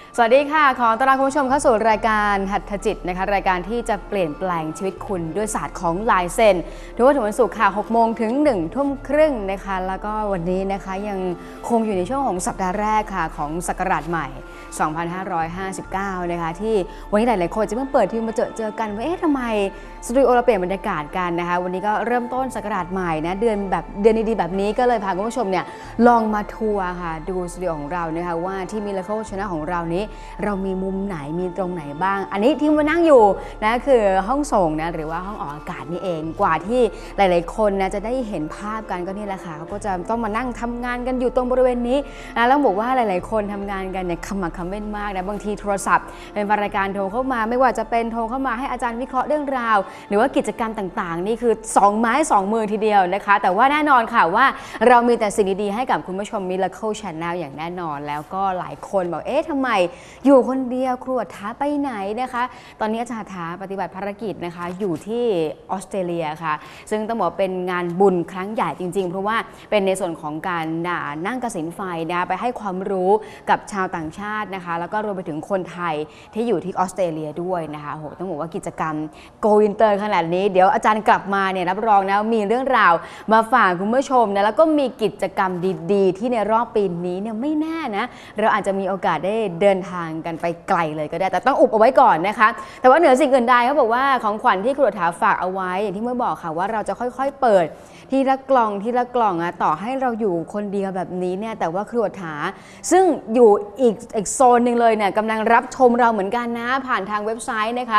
สวัสดีค่ะขอต้อนรับคุณผู้ชมเข้าสู่รายการหัตถจิตนะคะรายการที่จะเปลี่ยนแปลงชีวิตคุณด้วยศาสตร์ของลายเซ็นทุกวันถึงวันศุกร์ค่ะ6 โมงถึง1 ทุ่มครึ่งนะคะแล้วก็วันนี้นะคะยังคงอยู่ในช่วงของสัปดาห์แรกค่ะของศักราชใหม่ 2559 นะคะที่วันนี้หลายๆคนจะเพิ่งเปิดทีมาเจอกันว่าทำไมสตูดิโอเราเปลี่ยนบรรยากาศกันนะคะวันนี้ก็เริ่มต้นศักราชใหม่นะเดือนดีๆแบบนี้ก็เลยพาคุณผู้ชมเนี่ยลองมาทัวร์ค่ะดูสตูดิโอของเรานะคะว่าที่ Miracle Channel ของเรานี้เรามีมุมไหนมีตรงไหนบ้างอันนี้ที่มานั่งอยู่นะคือห้องส่งนะหรือว่าห้องออกอากาศนี่เองกว่าที่หลายๆคนนะจะได้เห็นภาพกันก็นี่แหละค่ะเขาก็จะต้องมานั่งทำงานกันอยู่ตรงบริเวณนี้นะแล้วบอกว่าหลายๆคนทำงานกันเนี่ยขมักเขม้นมากนะบางทีโทรศัพท์เป็นรายการโทรเข้ามาไม่ว่าจะเป็นโทรเข้ามาให้อาจารย์วิเคราะห์เรื่องราวหรือว่ากิจกรรมต่างๆนี่คือ2 ไม้ 2 มือทีเดียวนะคะแต่ว่าแน่นอนค่ะว่าเรามีแต่สิ่งดีๆให้กับคุณผู้ชม Miracle Channel อย่างแน่นอนแล้วก็หลายคนบอกทำไมอยู่คนเดียวครัวท้าไปไหนนะคะตอนนี้อาจารย์ท้าปฏิบัติภารกิจนะคะอยู่ที่ออสเตรเลียค่ะซึ่งต้องบอกเป็นงานบุญครั้งใหญ่จริงๆเพราะว่าเป็นในส่วนของการนั่งกสิณไฟนะไปให้ความรู้กับชาวต่างชาตินะคะแล้วก็รวมไปถึงคนไทยที่อยู่ที่ออสเตรเลียด้วยนะคะโหต้องบอกว่ากิจกรรมโกอินเตอร์ขนาดนี้เดี๋ยวอาจารย์กลับมาเนี่ยรับรองนะมีเรื่องราวมาฝากคุณผู้ชมนะแล้วก็มีกิจกรรมดีๆที่ในรอบปีนี้เนี่ยไม่แน่นะเราอาจจะมีโอกาสได้เดินทางกันไปไกลเลยก็ได้แต่ต้องอุบเอาไว้ก่อนนะคะแต่ว่าเหนือสิ่งอื่นใดเขาบอกว่าของขวัญที่ครูถาฝากเอาไว้อย่างที่เมื่อบอกค่ะว่าเราจะค่อยๆเปิดทีละกล่องต่อให้เราอยู่คนเดียวแบบนี้เนี่ยแต่ว่าครูถาซึ่งอยู่อีกโซนหนึ่งเลยเนี่ยกำลังรับชมเราเหมือนกันนะผ่านทางเว็บไซต์นะคะ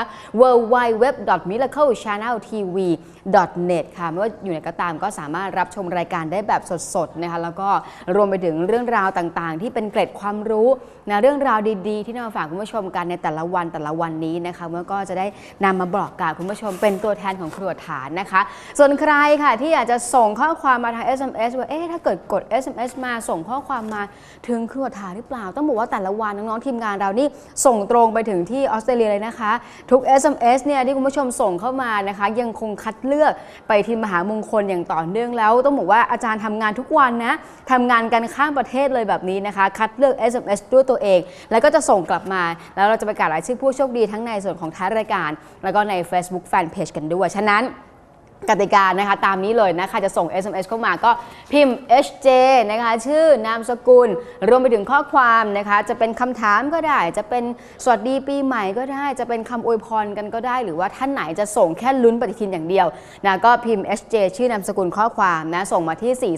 www.miraclechanneltv.net ค่ะไม่ว่าอยู่ไหนก็ตามก็สามารถรับชมรายการได้แบบสดๆนะคะแล้วก็รวมไปถึงเรื่องราวต่างๆที่เป็นเกร็ดความรู้นะเรื่องราวดีๆที่นำมาฝากคุณผู้ชมกันในแต่ละวันนี้นะคะเมื่อก็จะได้นำมาบอกกล่าวคุณผู้ชมเป็นตัวแทนของครัวฐานนะคะส่วนใครค่ะที่อยากจะส่งข้อความมาทาง SMS ว่าถ้าเกิดกด SMS มาส่งข้อความมาถึงครัวฐานหรือเปล่าต้องบอกว่าแต่ละวันน้องๆทีมงานเรานี่ส่งตรงไปถึงที่ออสเตรเลียเลยนะคะทุก SMS เนี่ยที่คุณผู้ชมส่งเข้ามานะคะยังคงคัดเลือกไปที่มหามงคลอย่างต่อเนื่องแล้วต้องบอกว่าอาจารย์ทำงานทุกวันนะทำงานกันข้ามประเทศเลยแบบนี้นะคะคัดเลือก SMS ด้วยตัวเองแล้วก็จะส่งกลับมาแล้วเราจะประกาศรายชื่อผู้โชคดีทั้งในส่วนของท้ายรายการแล้วก็ใน Facebook Fanpage กันด้วยฉะนั้นกติกานะคะตามนี้เลยนะคะจะส่ง SMS เข้ามาก็พิมพ์ HJ นะคะชื่อนามสกุลรวมไปถึงข้อความนะคะจะเป็นคำถามก็ได้จะเป็นสวัสดีปีใหม่ก็ได้จะเป็นคำอวยพรกันก็ได้หรือว่าท่านไหนจะส่งแค่ลุ้นปฏิทินอย่างเดียวนะก็พิมพ์ HJ ชื่อนามสกุลข้อความนะส่งมาที่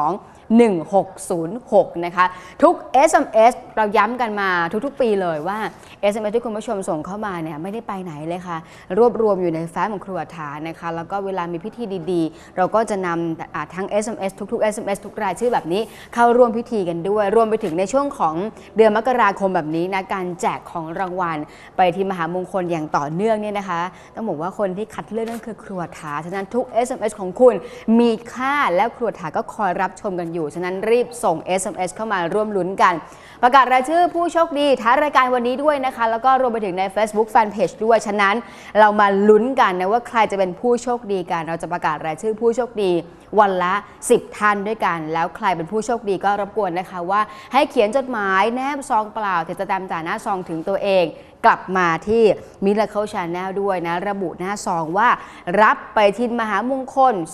4221606นะคะทุก SMS เราย้ำกันมาทุกๆปีเลยว่า SMS ที่คุณผู้ชมส่งเข้ามาเนี่ยไม่ได้ไปไหนเลยค่ะรวบรวมอยู่ในแฟ้มของครัวฐานนะคะแล้วก็เวลามีพิธีดีๆเราก็จะนำทั้ง SMS ทุกๆ SMS ทุกรายชื่อแบบนี้เข้าร่วมพิธีกันด้วยรวมไปถึงในช่วงของเดือนมกราคมแบบนี้นะการแจกของรางวัลไปที่มหามงคลอย่างต่อเนื่องเนี่ยนะคะต้องบอกว่าคนที่คัดเลือกนั่นคือครัวฐานฉะนั้นทุก SMS ของคุณมีค่าและครัวฐานก็คอยรับชมกันอยู่ฉะนั้นรีบส่ง SMS เข้ามาร่วมลุ้นกันประกาศรายชื่อผู้โชคดีท้ายรายการวันนี้ด้วยนะคะแล้วก็รวมไปถึงใน Facebook Fanpage ด้วยฉะนั้นเรามาลุ้นกันนะว่าใครจะเป็นผู้โชคดีกันเราจะประกาศรายชื่อผู้โชคดีวันละ10 ท่านด้วยกันแล้วใครเป็นผู้โชคดีก็รบกวนนะคะว่าให้เขียนจดหมายแนบซองเปล่าติดสแตมป์จ่าหน้าซองถึงตัวเองกลับมาที่ Miracle Channel ด้วยนะระบุหน้าซองว่ารับไปทินมหามงคล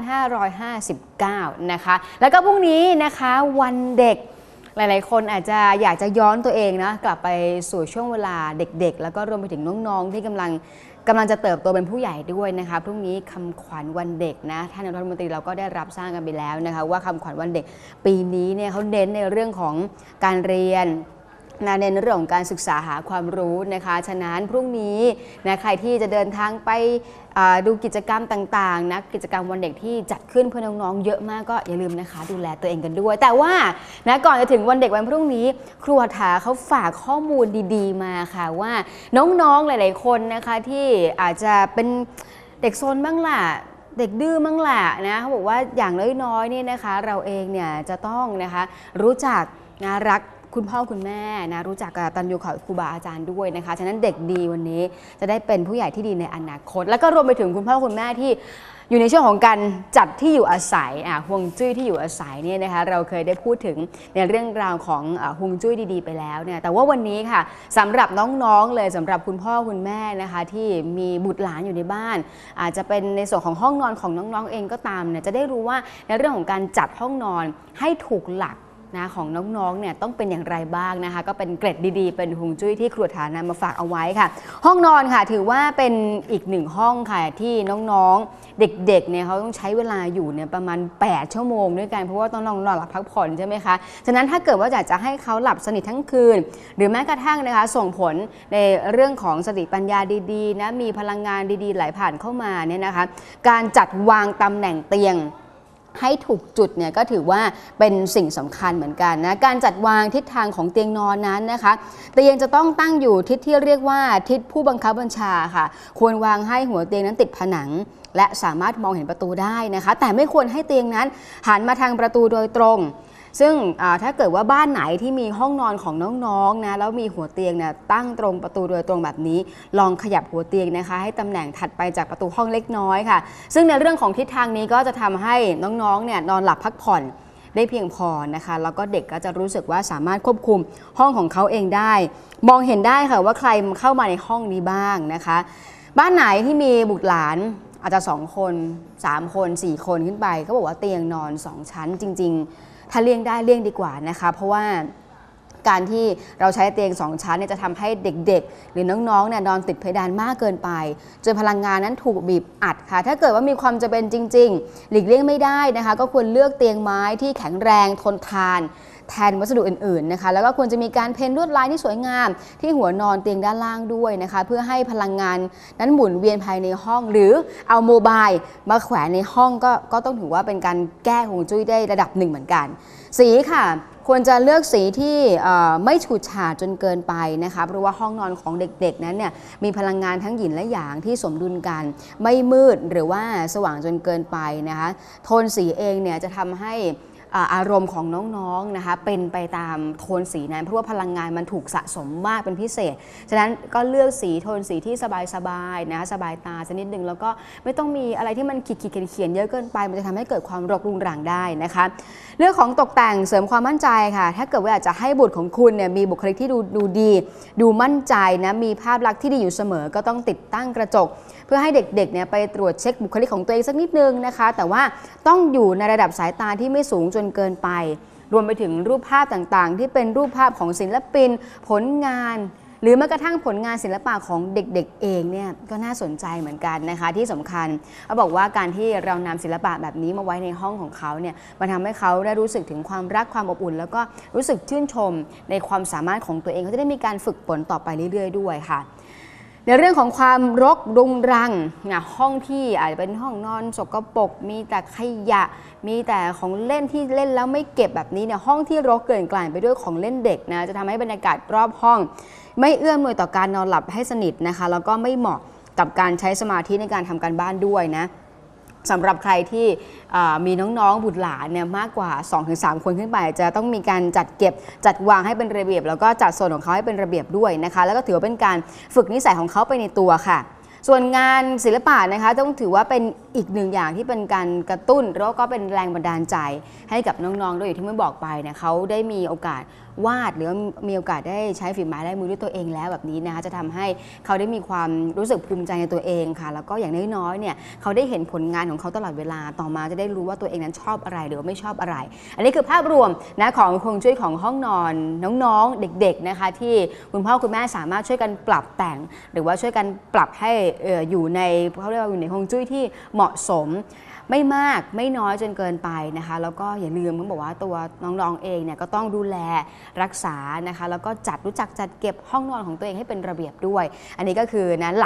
2559 นะคะแล้วก็พรุ่งนี้นะคะวันเด็กหลายๆคนอาจจะอยากจะย้อนตัวเองนะกลับไปสู่ช่วงเวลาเด็กๆแล้วก็รวมไปถึงน้องๆที่กำลังจะเติบโตเป็นผู้ใหญ่ด้วยนะคะพรุ่งนี้คำขวัญวันเด็กนะท่านรัฐมนตรีเราก็ได้รับสร้างกันไปแล้วนะคะว่าคำขวัญวันเด็กปีนี้เนี่ยเขาเน้นในเรื่องของการเรียนในเรื่องของการศึกษาหาความรู้นะคะฉะนั้นพรุ่งนี้นะใครที่จะเดินทางไปดูกิจกรรมต่างๆนะกิจกรรมวันเด็กที่จัดขึ้นเพื่อน้องๆเยอะมากก็อย่าลืมนะคะดูแลตัวเองกันด้วยแต่ว่านะก่อนจะถึงวันเด็กวันพรุ่งนี้ครูฐาเขาฝากข้อมูลดีๆมาค่ะว่าน้องๆหลายๆคนนะคะที่อาจจะเป็นเด็กโซนบ้างล่ะเด็กดื้อบ้างล่ะนะเขาบอกว่าอย่างน้อยๆนี่นะคะเราเองเนี่ยจะต้องนะคะรู้จักนะรักคุณพ่อคุณแม่นะรู้จักกตัญญูกับครูบาอาจารย์ด้วยนะคะฉะนั้นเด็กดีวันนี้จะได้เป็นผู้ใหญ่ที่ดีในอนาคตแล้วก็รวมไปถึงคุณพ่อคุณแม่ที่อยู่ในช่วงของการจัดที่อยู่อาศัยฮวงจุ้ยที่อยู่อาศัยเนี่ยนะคะเราเคยได้พูดถึงในเรื่องราวของฮวงจุ้ยดีๆไปแล้วเนี่ยแต่ว่าวันนี้ค่ะสำหรับน้องๆเลยสำหรับคุณพ่อคุณแม่นะคะที่มีบุตรหลานอยู่ในบ้านอาจจะเป็นในส่วนของห้องนอนของน้องๆเองก็ตามเนี่ยจะได้รู้ว่าในเรื่องของการจัดห้องนอนให้ถูกหลักนะของน้องๆเนี่ยต้องเป็นอย่างไรบ้างนะคะก็เป็นเกร็ดดีๆเป็นฮวงจุ้ยที่ครูฐานำมาฝากเอาไว้ค่ะห้องนอนค่ะถือว่าเป็นอีกหนึ่งห้องค่ะที่น้องๆเด็กๆเนี่ยเขาต้องใช้เวลาอยู่เนี่ยประมาณ8 ชั่วโมงด้วยกันเพราะว่าต้องนอนหลับพักผ่อนใช่ไหมคะฉะนั้นถ้าเกิดว่าอยากจะให้เขาหลับสนิททั้งคืนหรือแม้กระทั่งนะคะส่งผลในเรื่องของสติปัญญาดีๆนะมีพลังงานดีๆไหลผ่านเข้ามาเนี่ยนะคะการจัดวางตำแหน่งเตียงให้ถูกจุดเนี่ยก็ถือว่าเป็นสิ่งสำคัญเหมือนกันนะการจัดวางทิศทางของเตียงนอนนั้นนะคะเตียงจะต้องตั้งอยู่ทิศที่เรียกว่าทิศผู้บังคับบัญชาค่ะควรวางให้หัวเตียงนั้นติดผนังและสามารถมองเห็นประตูได้นะคะแต่ไม่ควรให้เตียงนั้นหันมาทางประตูโดยตรงซึ่งถ้าเกิดว่าบ้านไหนที่มีห้องนอนของน้องๆนะแล้วมีหัวเตียงเนี่ยตั้งตรงประตูโดยตรงแบบนี้ลองขยับหัวเตียงนะคะให้ตำแหน่งถัดไปจากประตูห้องเล็กน้อยค่ะซึ่งในเรื่องของทิศทางนี้ก็จะทำให้น้องๆเนี่ยนอนหลับพักผ่อนได้เพียงพอนะคะแล้วก็เด็กก็จะรู้สึกว่าสามารถควบคุมห้องของเขาเองได้มองเห็นได้ค่ะว่าใครเข้ามาในห้องนี้บ้างนะคะบ้านไหนที่มีบุตรหลานอาจจะ2 คน3 คน4 คนขึ้นไปก็บอกว่าเตียงนอน2 ชั้นจริงๆถ้าเลี่ยงได้เลี่ยงดีกว่านะคะเพราะว่าการที่เราใช้เตียง2 ชั้นเนี่ยจะทำให้เด็กๆหรือน้องๆเนี่ยนอนติดเพดานมากเกินไปจนพลังงานนั้นถูกบีบอัดค่ะถ้าเกิดว่ามีความจำเป็นจริงๆหลีกเลี่ยงไม่ได้นะคะก็ควรเลือกเตียงไม้ที่แข็งแรงทนทานแทนวัสดุอื่นๆนะคะแล้วก็ควรจะมีการเพ้นลวดลายที่สวยงามที่หัวนอนเตียงด้านล่างด้วยนะคะเพื่อให้พลังงานนั้นหมุนเวียนภายในห้องหรือเอาโมบายมาแขวนในห้องก็ต้องถือว่าเป็นการแก้ฮวงจุ้ยได้ระดับหนึ่งเหมือนกันสีค่ะควรจะเลือกสีที่ไม่ฉูดฉาดจนเกินไปนะคะเพราะว่าห้องนอนของเด็กๆนั้นเนี่ยมีพลังงานทั้งหยินและหยางที่สมดุลกันไม่มืดหรือว่าสว่างจนเกินไปนะคะโทนสีเองเนี่ยจะทำให้อารมณ์ของน้องๆนะคะเป็นไปตามโทนสีนั้นเพราะว่าพลังงานมันถูกสะสมมากเป็นพิเศษฉะนั้นก็เลือกสีโทนสีที่สบายๆนะคะสบายตาสักนิดนึงแล้วก็ไม่ต้องมีอะไรที่มันขีดๆเขียนๆเยอะเกินไปมันจะทำให้เกิดความรกรุงรังได้นะคะเรื่องของตกแต่งเสริมความมั่นใจค่ะถ้าเกิดว่าอยากจะให้บุตรของคุณเนี่ยมีบุคลิกที่ดูดีดูมั่นใจนะมีภาพลักษณ์ที่ดีอยู่เสมอก็ต้องติดตั้งกระจกเพื่อให้เด็กๆเนี่ยไปตรวจเช็คบุคลิกของตัวเองสักนิดนึงนะคะแต่ว่าต้องอยู่ในระดับสายตาที่ไม่สูงจนเกินไปรวมไปถึงรูปภาพต่างๆที่เป็นรูปภาพของศิลปินผลงานหรือแม้กระทั่งผลงานศิลปะของเด็กๆเองเนี่ยก็น่าสนใจเหมือนกันนะคะที่สำคัญเขาบอกว่าการที่เรานำศิลปะแบบนี้มาไว้ในห้องของเขาเนี่ยมันทำให้เขาได้รู้สึกถึงความรักความอบอุ่นแล้วก็รู้สึกชื่นชมในความสามารถของตัวเองเขาจะได้มีการฝึกฝนต่อไปเรื่อยๆด้วยค่ะในเรื่องของความรกรุงรังห้องที่อาจจะเป็นห้องนอนสกปรกมีแต่ขยะมีแต่ของเล่นที่เล่นแล้วไม่เก็บแบบนี้เนี่ยห้องที่รกเกินกลายไปด้วยของเล่นเด็กนะจะทำให้บรรยากาศรอบห้องไม่เอื้อมหน่วยต่อการนอนหลับให้สนิทนะคะแล้วก็ไม่เหมาะกับการใช้สมาธิในการทำการบ้านด้วยนะสำหรับใครที่มีน้องๆบุตรหลานเนี่ยมากกว่า 2-3 คนขึ้นไปจะต้องมีการจัดเก็บจัดวางให้เป็นระเบียบแล้วก็จัดโซนของเขาให้เป็นระเบียบด้วยนะคะแล้วก็ถือว่าเป็นการฝึกนิสัยของเขาไปในตัวค่ะส่วนงานศิลปะนะคะต้องถือว่าเป็นอีกหนึ่งอย่างที่เป็นการกระตุ้นแล้วก็เป็นแรงบันดาลใจให้กับน้องๆด้วยอย่างที่เมื่อบอกไปเนี่ยเขาได้มีโอกาสวาดหรือมีโอกาสได้ใช้ฝีไม้ลายมือด้วยตัวเองแล้วแบบนี้นะคะจะทำให้เขาได้มีความรู้สึกภูมิใจในตัวเองค่ะแล้วก็อย่างน้อยๆเนี่ยเขาได้เห็นผลงานของเขาตลอดเวลาต่อมาจะได้รู้ว่าตัวเองนั้นชอบอะไรหรือไม่ชอบอะไรอันนี้คือภาพรวมนะของฮวงจุ้ยของห้องนอนน้องๆเด็กๆนะคะที่คุณพ่อคุณแม่สามารถช่วยกันปรับแต่งหรือว่าช่วยกันปรับให้อยู่ในเขาเรียกว่าอยู่ในฮวงจุ้ยที่เหมาะสมไม่มากไม่น้อยจนเกินไปนะคะแล้วก็อย่าลืมต้องบอกว่าตัวน้องๆเองเนี่ยก็ต้องดูแลรักษานะคะแล้วก็รู้จักจัดเก็บห้องนอนของตัวเองให้เป็นระเบียบด้วยอันนี้ก็คือนะหลัก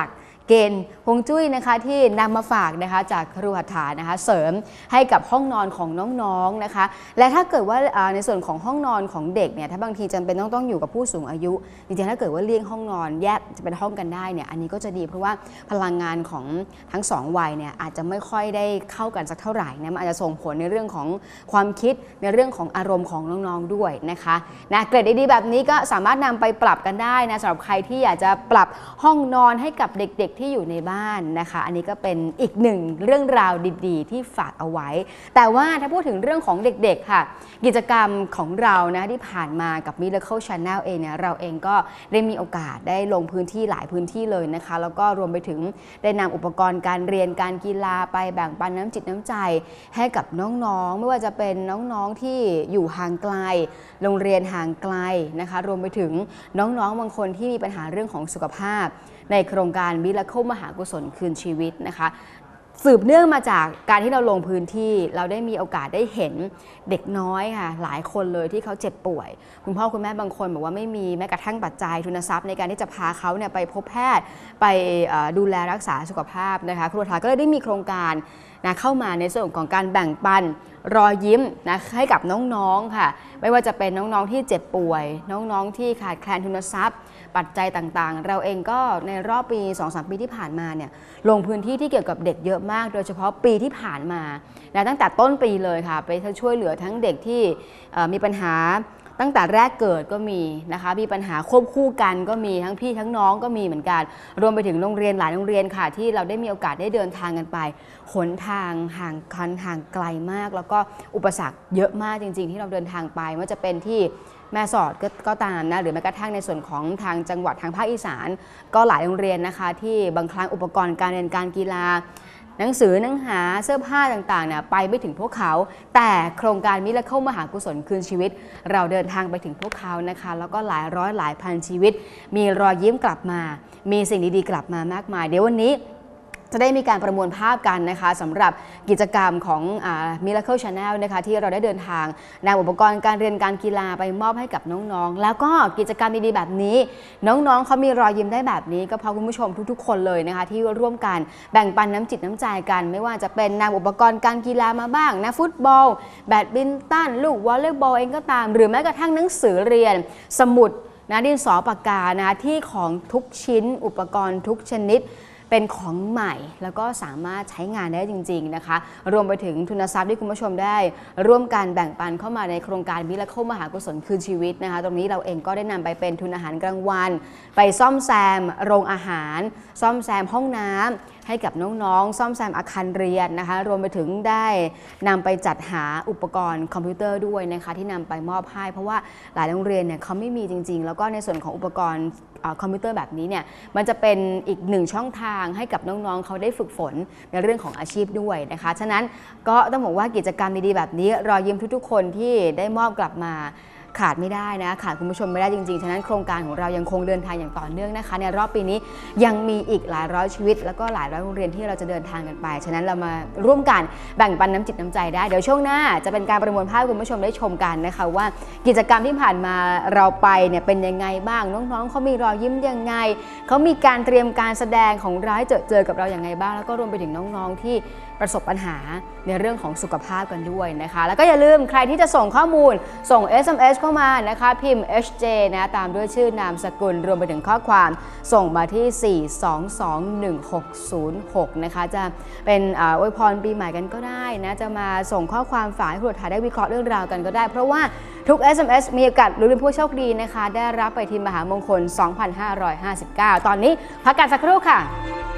เกณฑ์ฮวงจุ้ยนะคะที่นำมาฝากนะคะจากครูหัตถานะคะเสริมให้กับห้องนอนของน้องๆนะคะและถ้าเกิดว่าในส่วนของห้องนอนของเด็กเนี่ยถ้าบางทีจำเป็นต้องอยู่กับผู้สูงอายุจริงๆถ้าเกิดว่าเลี่ยงห้องนอนแยกจะเป็นห้องกันได้เนี่ยอันนี้ก็จะดีเพราะว่าพลังงานของทั้ง2วัยเนี่ยอาจจะไม่ค่อยได้เข้ากันสักเท่าไหร่นะมันอาจจะส่งผลในเรื่องของความคิดในเรื่องของอารมณ์ของน้องๆด้วยนะคะเกรดดีๆแบบนี้ก็สามารถนำไปปรับกันได้นะสำหรับใครที่อยากจะปรับห้องนอนให้กับเด็กๆที่อยู่ในบ้านนะคะอันนี้ก็เป็นอีกหนึ่งเรื่องราวดีๆที่ฝากเอาไว้แต่ว่าถ้าพูดถึงเรื่องของเด็กๆค่ะกิจกรรมของเรานะที่ผ่านมากับ Miracle Channel เองเนี่ยเราเองก็ได้มีโอกาสได้ลงพื้นที่หลายพื้นที่เลยนะคะแล้วก็รวมไปถึงได้นำอุปกรณ์การเรียนการกีฬาไปแบ่งปันน้ำจิตน้ำใจให้กับน้องๆไม่ว่าจะเป็นน้องๆที่อยู่ห่างไกลโรงเรียนห่างไกลนะคะรวมไปถึงน้องๆบางคนที่มีปัญหาเรื่องของสุขภาพในโครงการ Miracle มหากุศลคืนชีวิตนะคะสืบเนื่องมาจากการที่เราลงพื้นที่เราได้มีโอกาสได้เห็นเด็กน้อยค่ะหลายคนเลยที่เขาเจ็บป่วยคุณพ่อคุณแม่บางคนบอกว่าไม่มีแม้กระทั่งปัจจัยทุนทรัพย์ในการที่จะพาเขาเนี่ยไปพบแพทย์ไปดูแลรักษาสุขภาพนะคะครูทาก็เลยได้มีโครงการนะเข้ามาในส่วนของการแบ่งปันรอยยิ้มนะให้กับน้องๆค่ะไม่ว่าจะเป็นน้องๆที่เจ็บป่วยน้องๆที่ขาดแคลนทุนทรัพย์ปัจจัยต่างๆเราเองก็ในรอบปี 2-3 ปีที่ผ่านมาเนี่ยลงพื้นที่ที่เกี่ยวกับเด็กเยอะมากโดยเฉพาะปีที่ผ่านมานะตั้งแต่ต้นปีเลยค่ะไปช่วยเหลือทั้งเด็กที่มีปัญหาตั้งแต่แรกเกิดก็มีนะคะมีปัญหาควบคู่กันก็มีทั้งพี่ทั้งน้องก็มีเหมือนกันรวมไปถึงโรงเรียนหลายโรงเรียนค่ะที่เราได้มีโอกาสได้เดินทางกันไปหนทางห่างไกลมากแล้วก็อุปสรรคเยอะมากจริงๆที่เราเดินทางไปไม่ว่าจะเป็นที่แม่สอดก็ตามนะหรือแม้กระทั่งในส่วนของทางจังหวัดทางภาคอีสานก็หลายโรงเรียนนะคะที่บางครั้งอุปกรณ์การเรียนการกีฬาหนังสือหนังหาเสื้อผ้าต่างๆเนี่ยไปไม่ถึงพวกเขาแต่โครงการมิราเคิลมหากุศลคืนชีวิตเราเดินทางไปถึงพวกเขานะคะแล้วก็หลายร้อยหลายพันชีวิตมีรอยยิ้มกลับมามีสิ่งดีๆกลับมามากมายเดี๋ยววันนี้จะได้มีการประมวลภาพกันนะคะสำหรับกิจกรรมของMiracle Channel นะคะที่เราได้เดินทางนำอุปกรณ์การเรียนการกีฬาไปมอบให้กับน้องๆแล้วก็กิจกรรมดีๆแบบนี้น้องๆเขามีรอยยิ้มได้แบบนี้ก็เพราะคุณผู้ชมทุกๆคนเลยนะคะที่ร่วมกันแบ่งปันน้ำจิตน้ำใจกันไม่ว่าจะเป็นนำอุปกรณ์การกีฬามาบ้างนะฟุตบอลแบดมินตันลูกวอลเลย์บอลเองก็ตามหรือแม้กระทั่งหนังสือเรียนสมุดนะดินสอปากกานะที่ของทุกชิ้นอุปกรณ์ทุกชนิดเป็นของใหม่แล้วก็สามารถใช้งานได้จริงๆนะคะรวมไปถึงทุนทรัพย์ที่คุณผู้ชมได้ร่วมกันแบ่งปันเข้ามาในโครงการมิราเคิลมหากุศลคืนชีวิตนะคะตรงนี้เราเองก็ได้นำไปเป็นทุนอาหารกลางวันไปซ่อมแซมโรงอาหารซ่อมแซมห้องน้ำให้กับน้องๆซ่อมแซมอาคารเรียนนะคะรวมไปถึงได้นำไปจัดหาอุปกรณ์คอมพิวเตอร์ด้วยนะคะที่นำไปมอบให้เพราะว่าหลายโรงเรียนเนี่ยเขาไม่มีจริงๆแล้วก็ในส่วนของอุปกรณ์คอมพิวเตอร์แบบนี้เนี่ยมันจะเป็นอีกหนึ่งช่องทางให้กับน้องๆเขาได้ฝึกฝนในเรื่องของอาชีพด้วยนะคะฉะนั้นก็ต้องบอกว่ากิจกรรมดีๆแบบนี้รอยยิ้มทุกๆคนที่ได้มอบกลับมาขาดไม่ได้นะขาดคุณผู้ชมไม่ได้จริงๆฉะนั้นโครงการของเรายังคงเดินทางอย่างต่อเนื่องนะคะในรอบปีนี้ยังมีอีกหลายร้อยชีวิตแล้วก็หลายร้อยโรงเรียนที่เราจะเดินทางกันไปฉะนั้นเรามาร่วมกันแบ่งปันน้ำจิตน้ำใจได้เดี๋ยวช่วงหน้าจะเป็นการประมวลภาพคุณผู้ชมได้ชมกันนะคะว่ากิจกรรมที่ผ่านมาเราไปเนี่ยเป็นยังไงบ้างน้องๆเขามีรอยยิ้มยังไงเขามีการเตรียมการแสดงของเราให้เจอกับเราอย่างไงบ้างแล้วก็รวมไปถึงน้องๆที่ประสบปัญหาในเรื่องของสุขภาพกันด้วยนะคะแล้วก็อย่าลืมใครที่จะส่งข้อมูลส่ง SMS เข้ามานะคะพิมพ์ HJ นะตามด้วยชื่อนามสกุลรวมไปถึงข้อความส่งมาที่ 4221606 นะคะจะเป็นอวยพรปีใหม่กันก็ได้นะจะมาส่งข้อความฝากให้ครูถ่ายได้วิเคราะห์เรื่องราวกันก็ได้เพราะว่าทุก SMS มีโอกาสลุ้นเป็นผู้โชคดีนะคะได้รับไปทีมมหามงคล 2559 ตอนนี้พักกันสักครู่ค่ะ